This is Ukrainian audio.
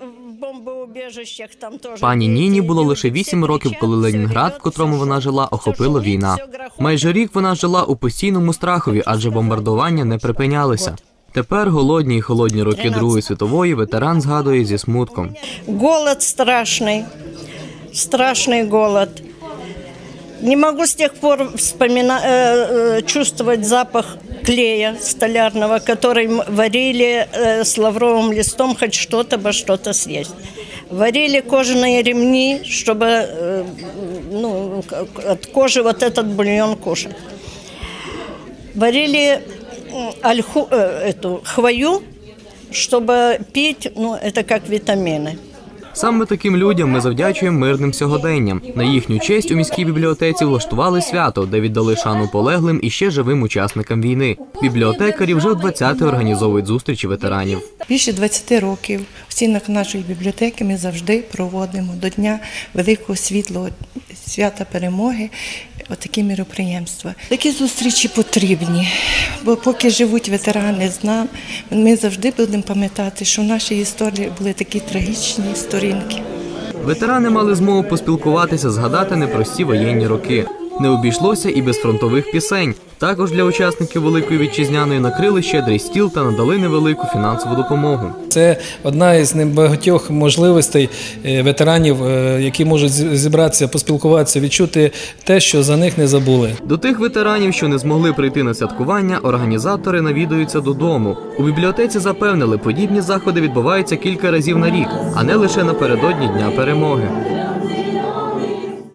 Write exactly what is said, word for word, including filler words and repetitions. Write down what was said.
в бомбоубежищах там теж. Пані Ніні було лише вісім років, коли Ленінград, в котрому вона жила, охопила війна. Майже рік вона жила у постійному страхові, адже бомбардування не припинялися. Тепер голодні й холодні роки Другої світової ветеран згадує зі смутком. Голод страшний, страшний голод. Не могу с тех пор вспомина... э, чувствовать запах клея столярного, который варили э, с лавровым листом, хоть что-то бы что-то съесть. Варили кожаные ремни, чтобы э, ну, от кожи вот этот бульон кушать. Варили ольху, э, эту хвою, чтобы пить, ну, это как витамины. Саме таким людям ми завдячуємо мирним сьогоденням. На їхню честь у міській бібліотеці влаштували свято, де віддали шану полеглим і ще живим учасникам війни. Бібліотекарі вже в двадцяте організовують зустрічі ветеранів. Більше двадцяти років в стінах нашої бібліотеки ми завжди проводимо до Дня Великого Світлого Свята Перемоги отакі мероприємства. Такі зустрічі потрібні, бо поки живуть ветерани з нами, ми завжди будемо пам'ятати, що в нашій історії були такі трагічні сторінки. Ветерани мали змогу поспілкуватися, згадати непрості воєнні роки. Не обійшлося і без фронтових пісень. Також для учасників Великої Вітчизняної накрили щедрий стіл та надали невелику фінансову допомогу. Це одна із небагатьох можливостей ветеранів, які можуть зібратися, поспілкуватися, відчути те, що за них не забули. До тих ветеранів, що не змогли прийти на святкування, організатори навідуються додому. У бібліотеці запевнили, подібні заходи відбуваються кілька разів на рік, а не лише напередодні Дня Перемоги.